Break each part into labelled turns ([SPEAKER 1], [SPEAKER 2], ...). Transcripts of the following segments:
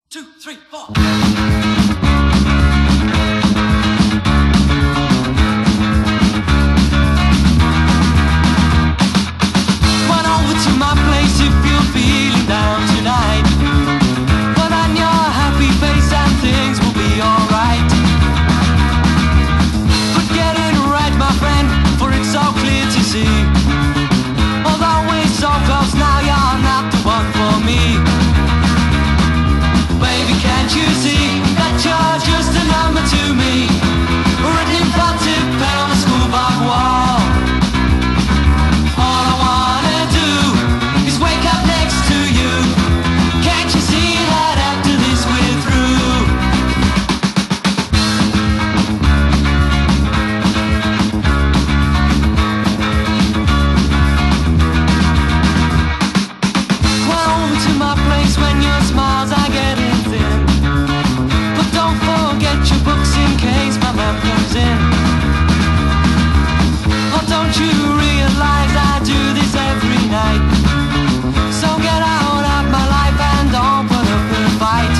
[SPEAKER 1] 2, 3, 4. Went over to my place if you're feeling down tonight. Put on your happy face and things will be alright. But get it right, my friend, for it's so clear to see. Although we're so close now, you're not the one for me. Baby, can't you see that you're just a number to me? Written in potted pen on the schoolboy wall. All I wanna do is wake up next to you. Can't you see that after this we're through? Went over to my place when your smiles are getting thin. But don't forget your books in case my man comes in. Oh, don't you realize I do this every night? So get out of my life and don't put up a fight.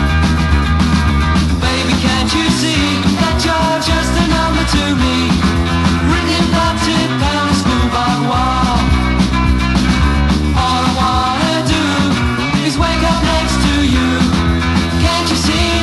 [SPEAKER 1] Baby, can't you see that you're just a number to me? Written in potted pen on the schoolboy wall. All I wanna do is wake up next to you. Can't you see